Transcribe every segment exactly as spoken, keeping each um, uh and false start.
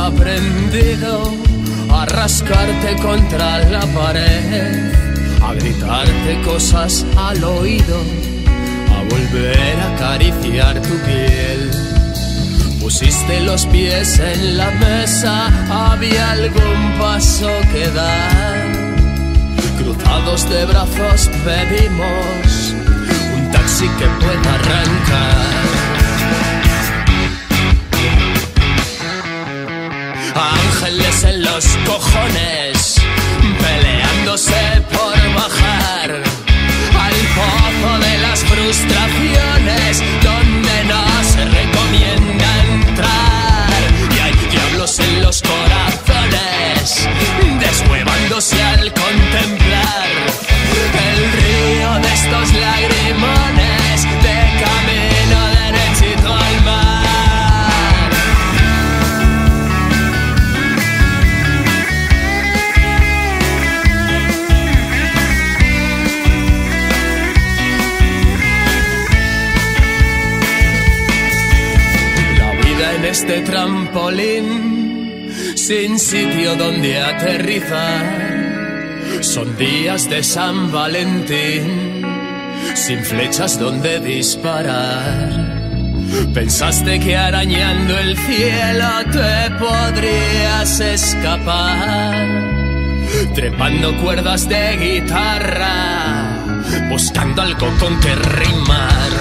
aprendido a rascarte contra la pared, a gritarte cosas al oído, a volver a acariciar tu piel. Pusiste los pies en la mesa, había algún paso que dar. Cruzados de brazos pedimos un taxi que pueda arrancar. Ángeles en los cojones, peleándose por bajar al pozo de las frustraciones, donde no se recomienda entrar. Y hay diablos en los corazones, deshuevándose al contemplar el río de estos lagrimones, de camino derechito al mar. En este trampolín, sin sitio donde aterrizar, son días de San Valentín, sin flechas donde disparar. Pensaste que arañando el cielo te podrías escapar, trepando cuerdas de guitarra, buscando algo con que rimar.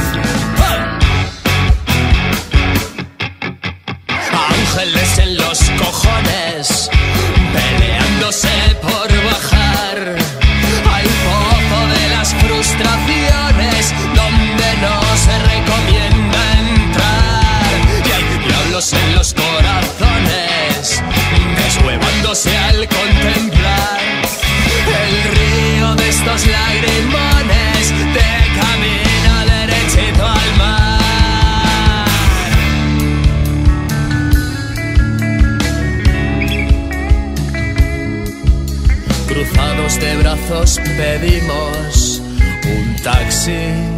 Ángeles en los cojones, peleándose por bajar al pozo de las frustraciones, donde no se recomienda entrar. Y hay diablos en los corazones, deshuevándose al contemplar el río de estos lagrimones, de camino derechito al mar. Cruzados de brazos pedimos un taxi